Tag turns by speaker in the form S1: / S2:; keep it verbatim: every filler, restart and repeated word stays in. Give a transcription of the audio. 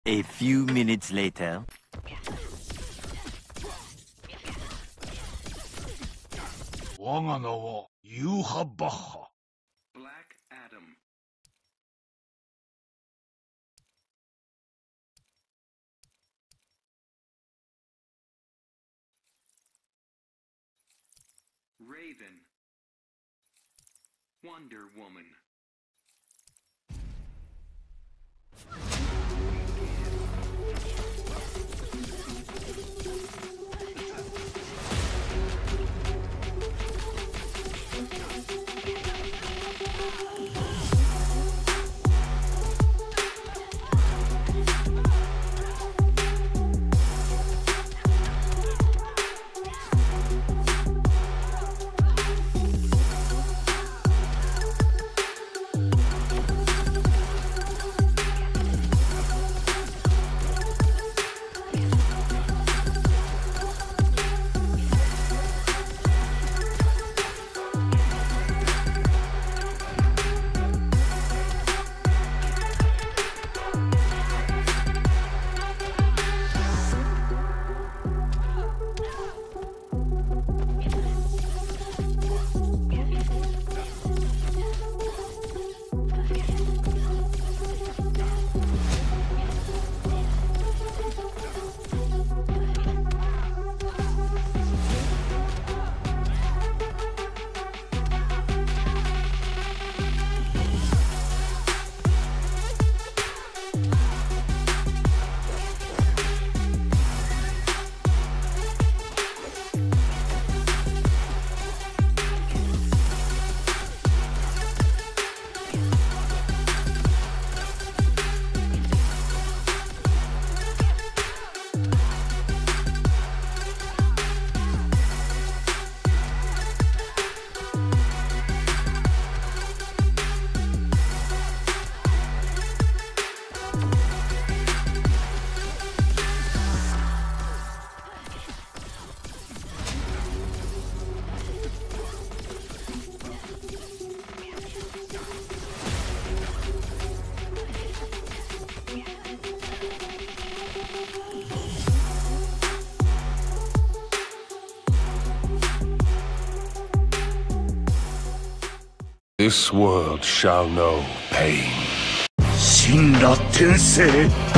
S1: A few minutes later.
S2: 我が名はユーハ・バッハ。
S3: Black Adam. Raven. Wonder Woman.
S2: This world shall know pain.
S4: 神羅転生